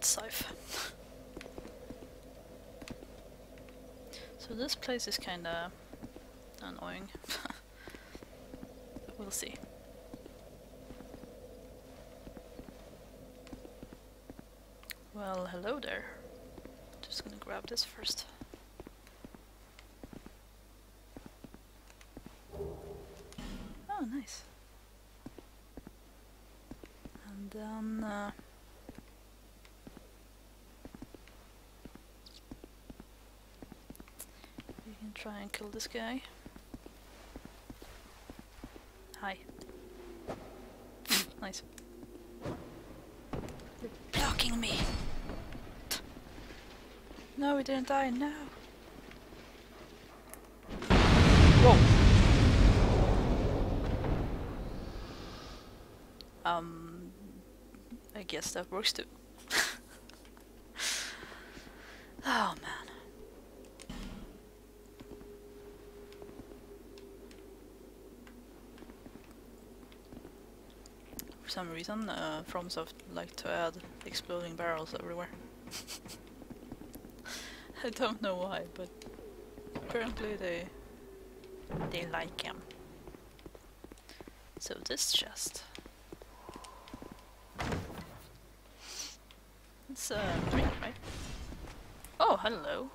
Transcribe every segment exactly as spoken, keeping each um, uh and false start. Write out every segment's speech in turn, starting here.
that scythe. So this place is kinda annoying. We'll see. Well, hello there. Just gonna grab this first. Oh, nice. And then... Uh, we can try and kill this guy. Hi. Nice. You're blocking me! No, we didn't die, no! Whoa! Um... I guess that works too. Oh man. For some reason, uh, FromSoft like to add exploding barrels everywhere. I don't know why, but apparently they they like them. So this chest, it's uh, green, right? Oh, hello.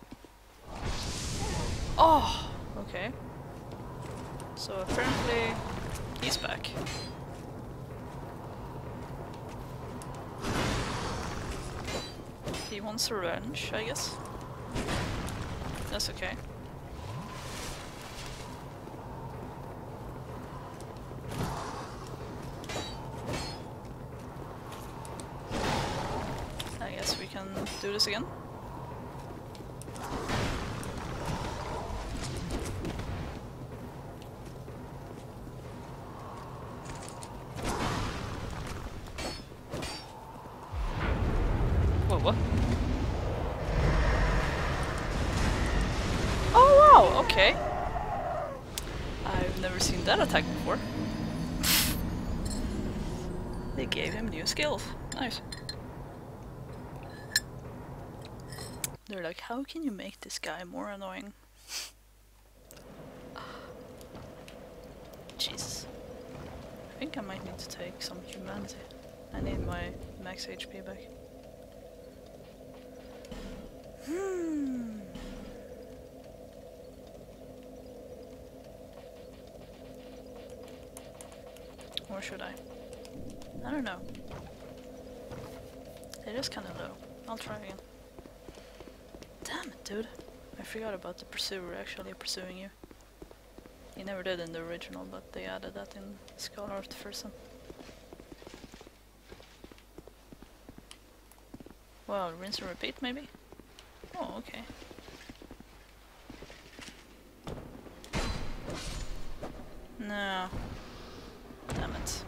Oh, okay. So apparently he's back. He wants revenge, I guess. That's okay. I guess we can do this again. Whoa, what? Oh wow, okay. I've never seen that attack before. They gave him new skills. Nice. They're like, how can you make this guy more annoying? Jesus. I think I might need to take some humanity. I need my max H P back. Hmm. Or should I? I don't know. It is kinda low. I'll try again. Damn it, dude. I forgot about the pursuer actually pursuing you. He never did in the original, but they added that in Scholar of the First Son. Well, rinse and repeat maybe? Oh, okay. No. Damn it.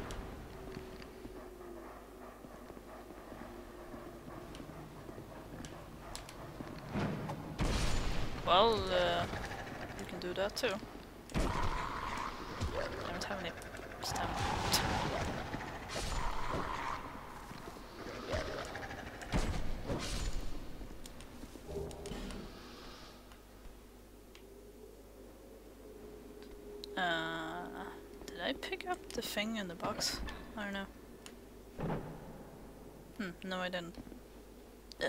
Well, uh, you can do that too. I don't have any stamina. Uh, did I pick up the thing in the box? I don't know. Hmm, no I didn't. Ugh.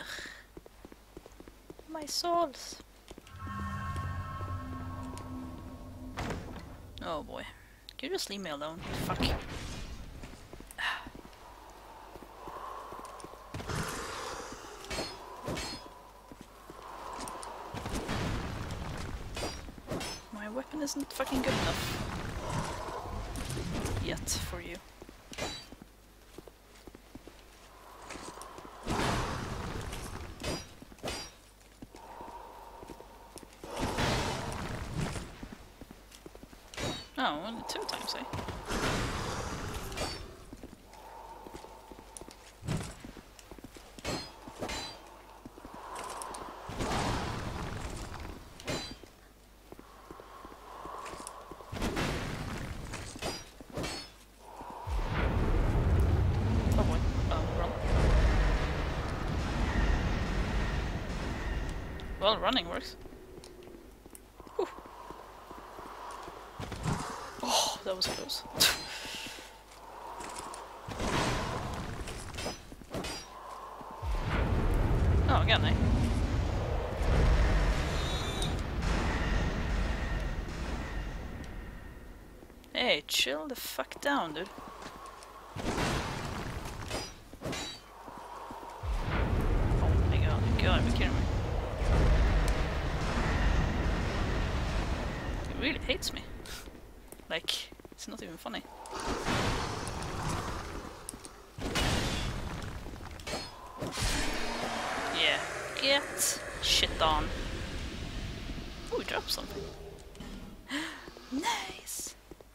My souls! Oh boy. Can you just leave me alone? Fuck. My weapon isn't fucking good enough. Yet, for you. Oh, only two times, eh? Oh boy. Oh, run. Well, running works. Whew. Oh, that was close. Oh, again, eh? Hey, chill the fuck down, dude. Oh my god, you gotta be kidding me. He really hates me. Like, it's not even funny. Yeah, get shit on. Oh, we dropped something. Nice!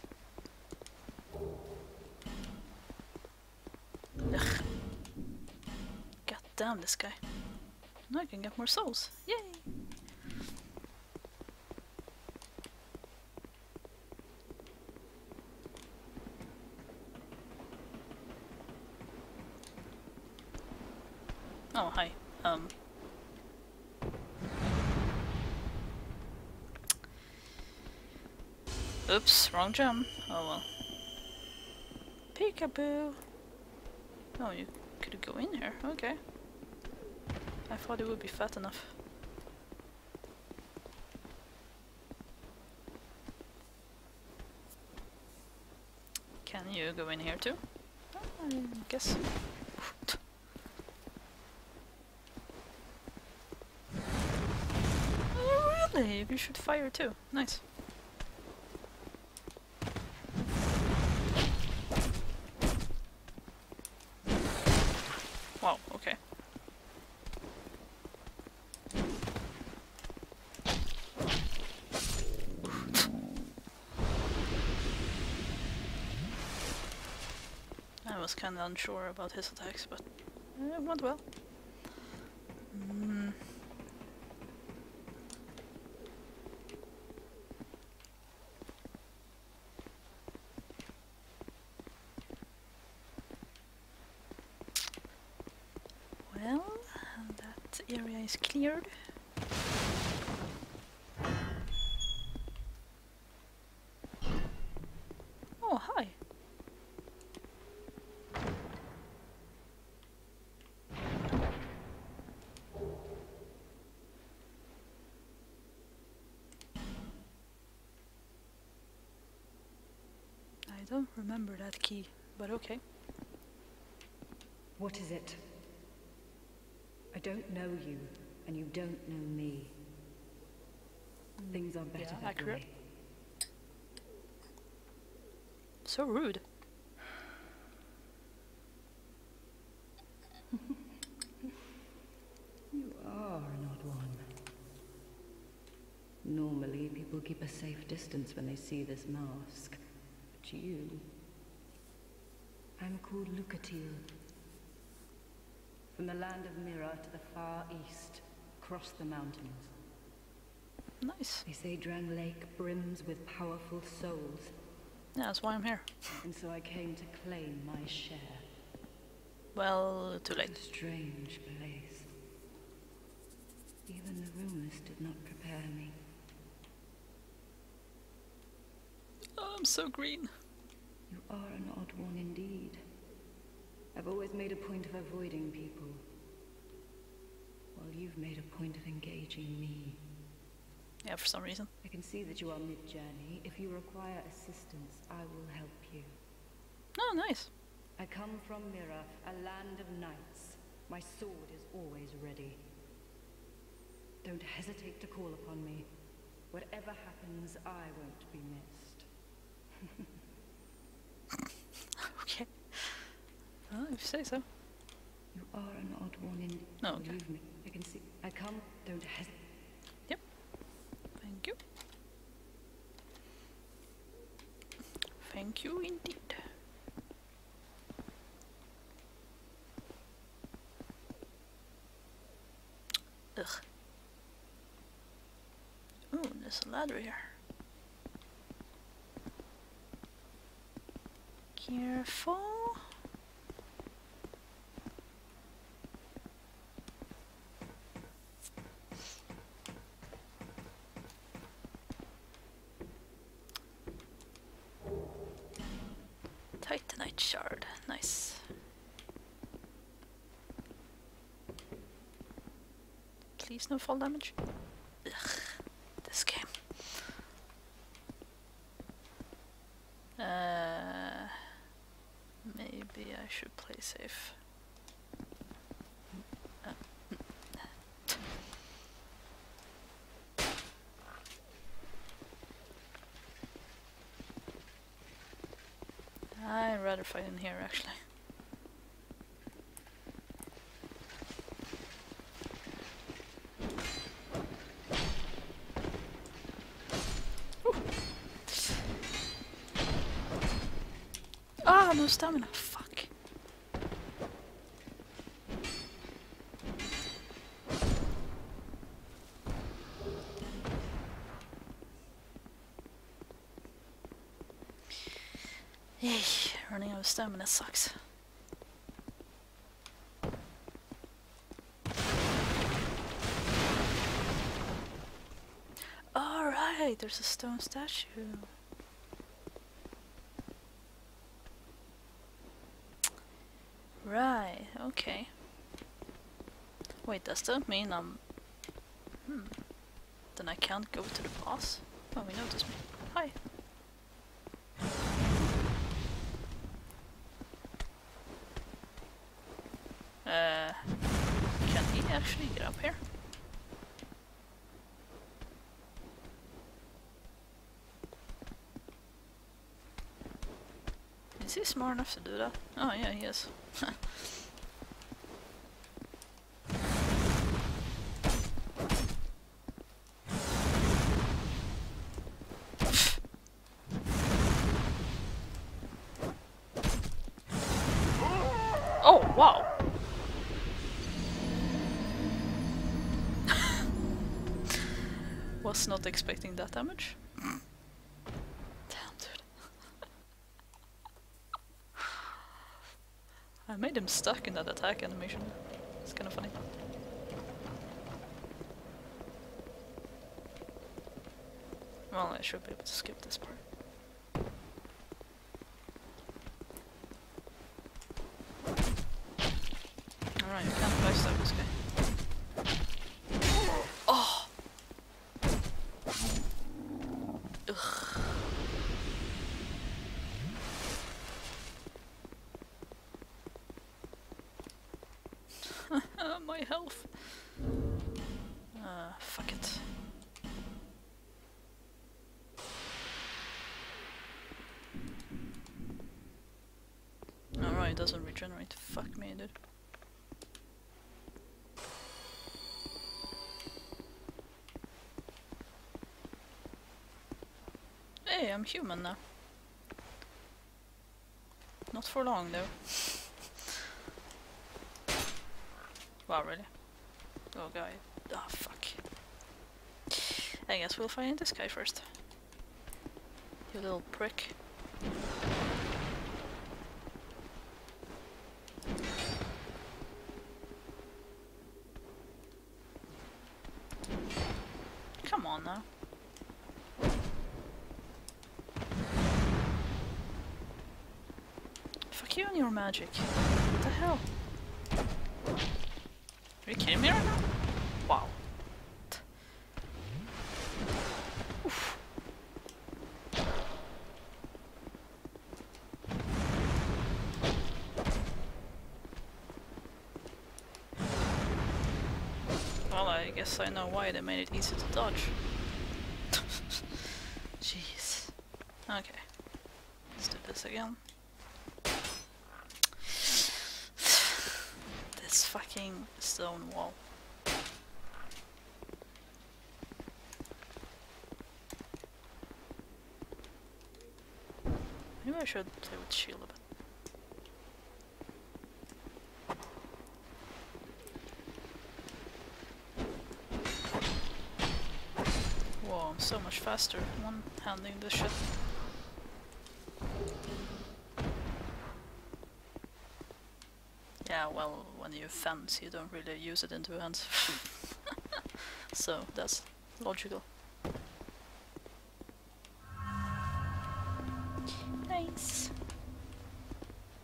Ugh. God damn this guy. Now I can get more souls. Yay! Oh, hi. Um. Oops, wrong jump. Oh well. Peekaboo! Oh, you could go in here. Okay. I thought it would be fat enough. Can you go in here too? I guess. Oh, really? You should fire too. Nice. Wow, okay. I was kind of unsure about his attacks, but it went well. Mm. Well, that area is cleared. Oh, hi. I don't remember that key, but okay. What is it? I don't know you, and you don't know me. Things are better Yeah, that accurate. way. So rude. You are an odd one. Normally, people keep a safe distance when they see this mask. But you... I'm called Lucatil. From the land of Mira to the far east, across the mountains. Nice. They say Drang Lake brims with powerful souls. Yeah, that's why I'm here. And so I came to claim my share. Well, too late. It's a strange place. Even the rumors did not prepare me. Oh, I'm so green. You are an odd one indeed. I've always made a point of avoiding people, while you've made a point of engaging me. Yeah, for some reason. I can see that you are mid-journey. If you require assistance, I will help you. Oh, nice. I come from Mira, a land of knights. My sword is always ready. Don't hesitate to call upon me. Whatever happens, I won't be missed. Okay. Well, if you say so. You are an odd one indeed. Oh, okay. Believe me. I can see. I come. Don't hesitate. Yep. Thank you. Thank you indeed. Ugh. Ooh, there's a ladder here. Careful. shard, nice. Please no fall damage. Ugh, this game. Uh, maybe I should play safe. Uh, I'd rather fight in here actually. Ah, no stamina. Fuck. Yay, running out of stamina sucks. Alright, there's a stone statue. Right, okay. Wait, does that mean I'm... Hmm. Then I can't go to the boss? Oh, he noticed me. Hi. Uh... Can he actually get up here? Is he smart enough to do that? Oh yeah, he is. Oh, wow! Was not expecting that damage. Damn, dude. I made him stuck in that attack animation. It's kind of funny. Well, I should be able to skip this part. Alright, you can't backstab this guy. Oh! Ugh. My health. Uh, fuck it. Alright, it doesn't regenerate. Fuck me, dude. Hey, I'm human now. Not for long, though. Wow, really? Oh, guy. Oh, fuck. I guess we'll find this guy first. You little prick. Come on now. Fuck you and your magic. What the hell? Are you kidding me right now? Wow. Oof. Well, I guess I know why they made it easy to dodge. Jeez. Okay. Let's do this again. This fucking stone wall. Maybe I should play with shield a bit. Whoa, I'm so much faster one-handing this shit. Yeah, well, when you fence, you don't really use it in two hands. So, that's logical. Nice.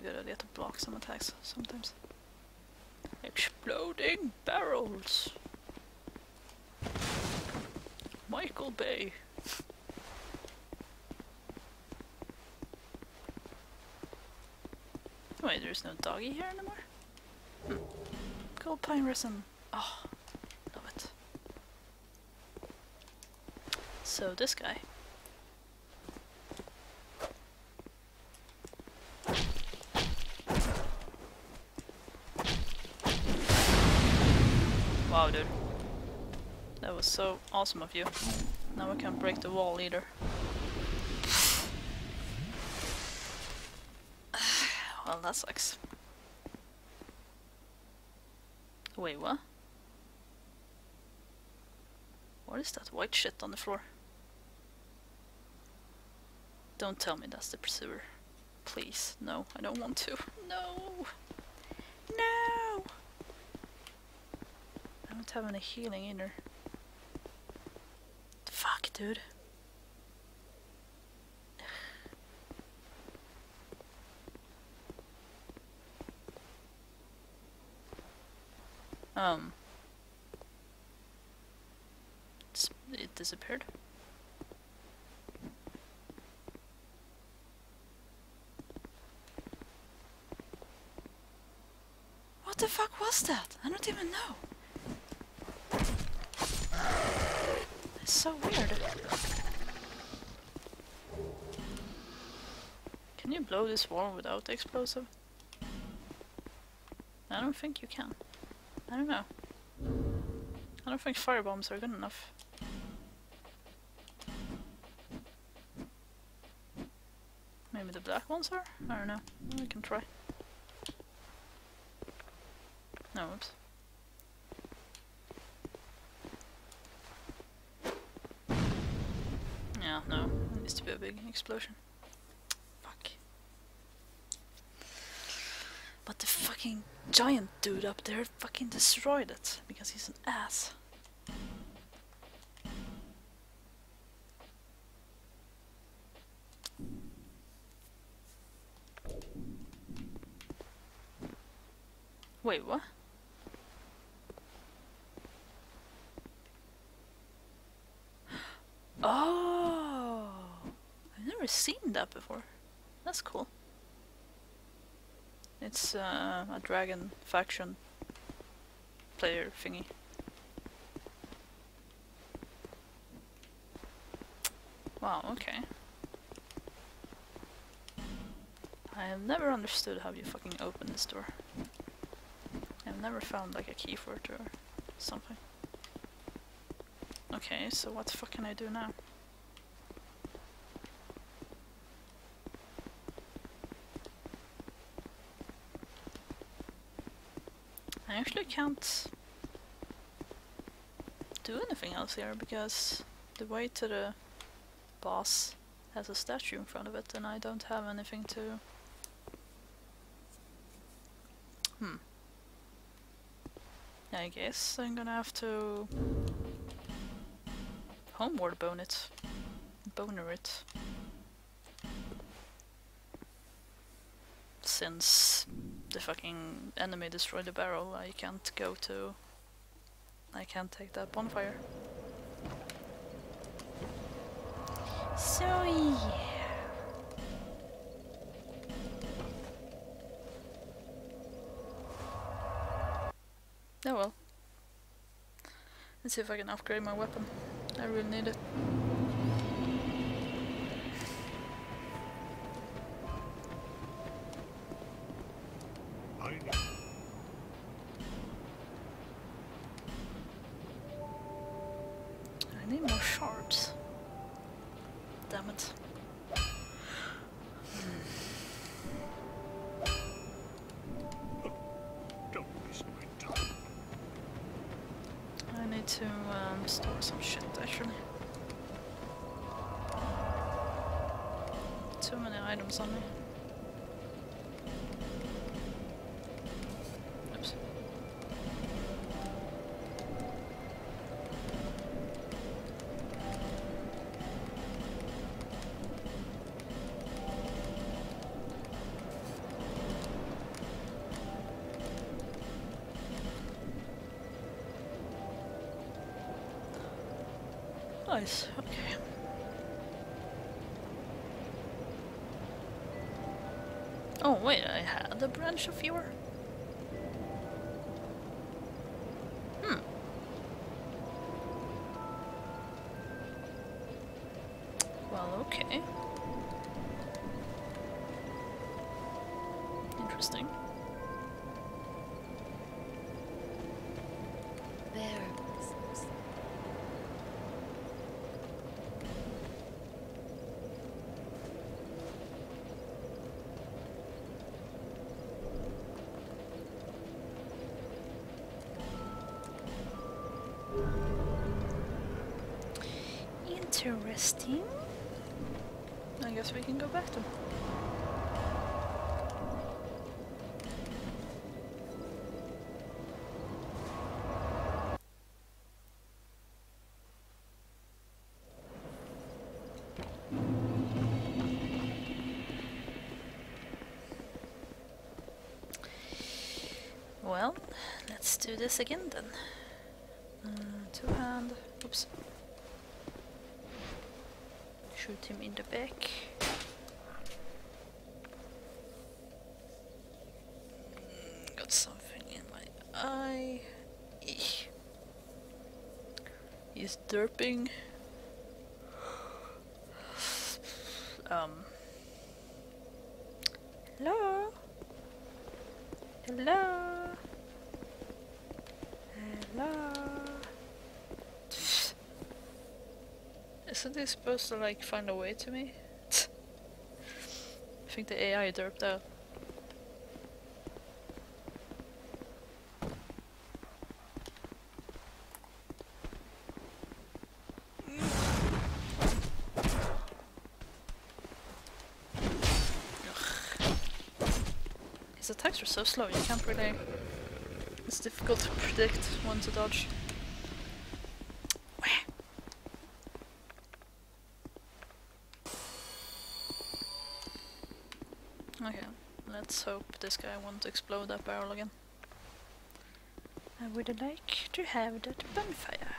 good idea to block some attacks sometimes. Exploding barrels! Michael Bay. Wait, there's no doggy here anymore? Hmm. Gold pine resin. Oh, love it. So this guy. Wow, dude. That was so awesome of you. Now I can't break the wall either. Well, that sucks. Wait, what? What is that white shit on the floor? Don't tell me that's the pursuer. Please, no, I don't want to. No! No! I don't have any healing either. Fuck, dude. Um. It's, it disappeared. What the fuck was that? I don't even know. It's so weird. Can you blow this wall without the explosive? I don't think you can. I don't know. I don't think firebombs are good enough. Maybe the black ones are? I don't know. We can try. No, oops. Yeah, no. It needs to be a big explosion. Fuck. But the fucking giant dude up there fucking destroyed it because he's an ass. Wait, what? Oh, I've never seen that before. That's cool. It's uh, a dragon faction player thingy. Wow, okay. I have never understood how you fucking open this door. I've never found like a key for it or something. Okay, so what the fuck can I do now? I actually can't do anything else here because the way to the boss has a statue in front of it and I don't have anything to... Hmm. I guess I'm gonna have to homeward bone it. Boner it. Since the fucking enemy destroyed the barrel, I can't go to... I can't take that bonfire. So yeah. Oh well. Let's see if I can upgrade my weapon. I really need it. I need more shards. Damn it. I need to um, store some shit actually. Too many items on me. Oops. Nice, okay. Oh wait, I had a branch of yore? Hmm. Well, okay. Interesting. There. Interesting. I guess we can go back to him. Well, let's do this again then. Uh, two hand. Oops. Shoot him in the back. Mm, got something in my eye. Eesh. He's derping. Um. Hello? Hello? Hello? Isn't he supposed to like find a way to me? I think the A I derped out. His attacks are so slow, you can't really... It's difficult to predict when to dodge. Okay, let's hope this guy won't explode that barrel again. I would like to have that bonfire.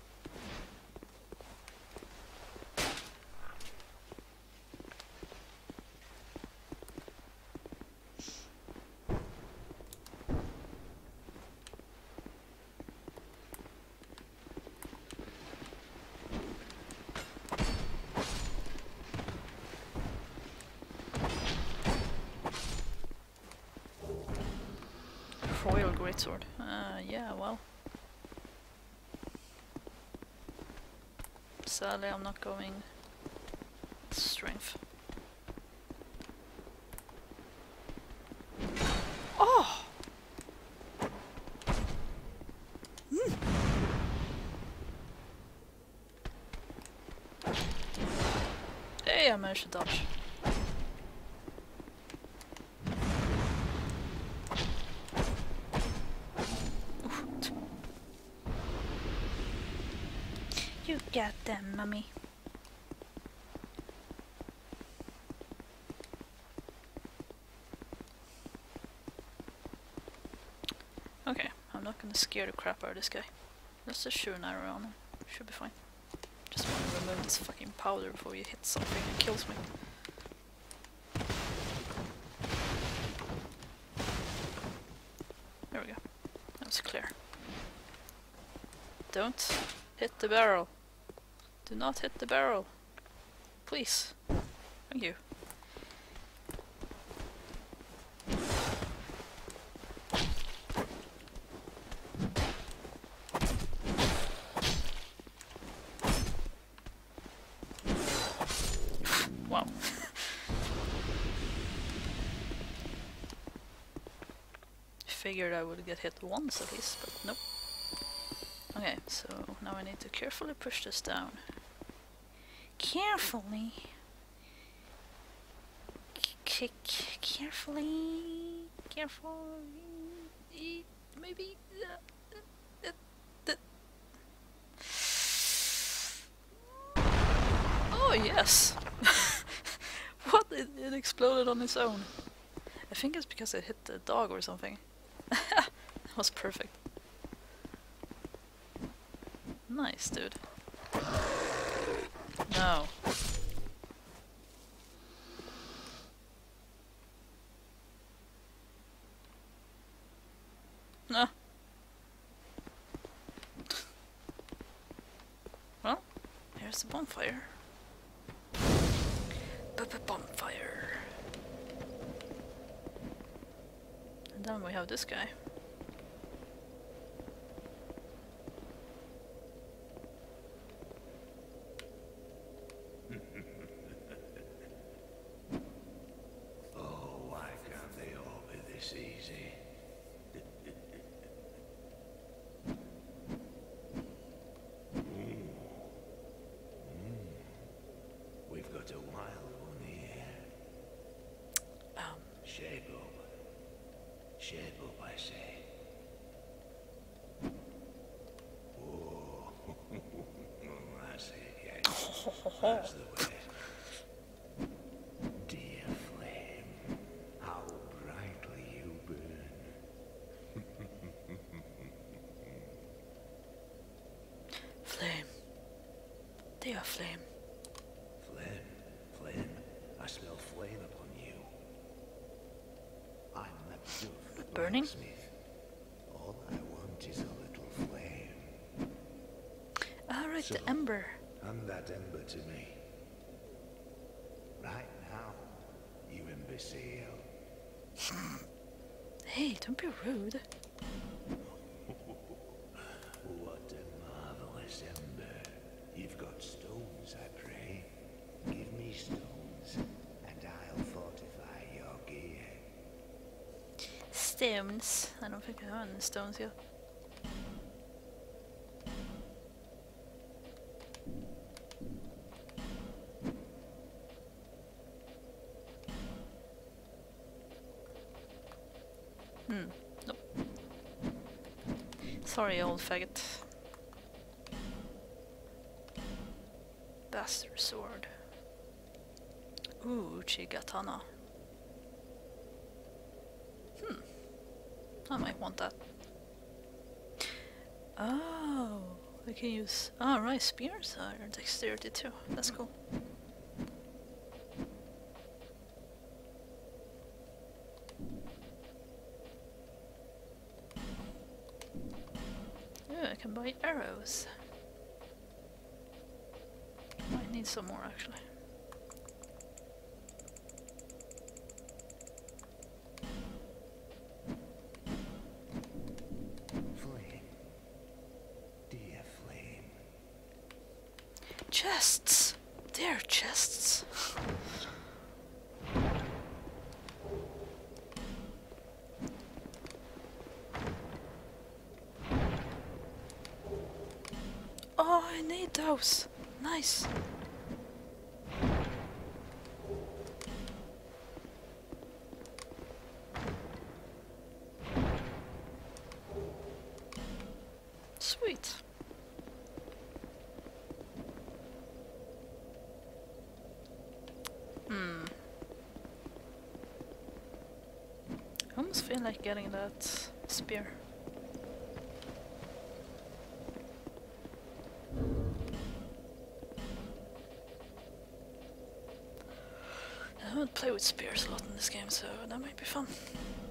Royal greatsword. Uh, yeah, well. Sadly, I'm not going strength. Oh! Mm. Hey, I managed to dodge. You got them, mummy. Okay, I'm not gonna scare the crap out of this guy. Let's just shoot an arrow on him. Should be fine. Just want to remove this fucking powder before you hit something that kills me. There we go. That was clear. Don't hit the barrel. Do not hit the barrel. Please. Thank you. Wow. Figured I would get hit once at least, but nope. Okay, so now I need to carefully push this down. Carefully? C c carefully? Carefully? Maybe? Uh, uh, uh, oh, yes! What? It, it exploded on its own. I think it's because it hit the dog or something. That was perfect. Nice, dude. No. No. Well, here's the bonfire. B-b-bonfire. And then we have this guy. Oh, why can't they all be this easy? We've got a wild one here. Um, Shape up. Shape up, I say. Oh, that's it, yes. That's the way. Dear flame, how brightly you burn. flame. Dear flame. Flame, flame, I smell flame upon you. I'm that dove Burning? blacksmith. All I want is a little flame. Ah, right, So- the ember. Hand that ember to me. Right now, you imbecile. Hey, don't be rude. What a marvelous ember. You've got stones, I pray. Give me stones, and I'll fortify your gear. Stones. I don't think I have any stones yet. Hmm. Nope. Sorry, old faggot. Bastard sword. Ooh, Chigatana. Hmm. I might want that. Oh, I can use. Oh, right, spears are dexterity too. That's cool. Yeah, I can buy arrows. Might need some more actually. Flame. Dear flame. Chests! They're chests! Oh, I need those! Nice! Sweet! Hmm. I almost feel like getting that spear. I haven't played with spears a lot in this game, so that might be fun.